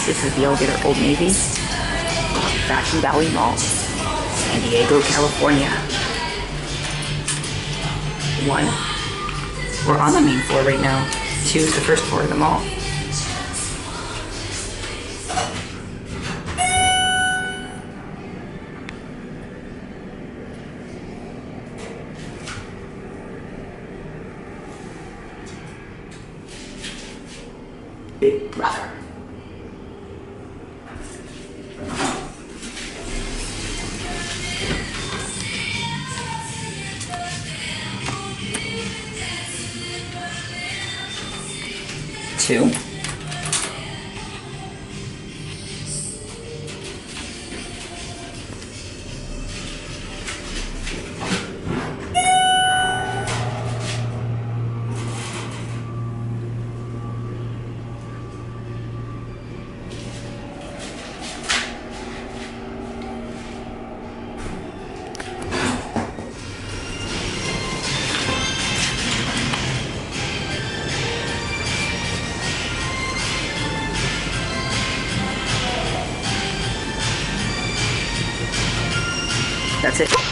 This is the elevator Old Navy, Fashion Valley Mall, San Diego, California. 1, we're on the main floor right now. 2 is the first floor of the mall. Big brother. Two. That's it.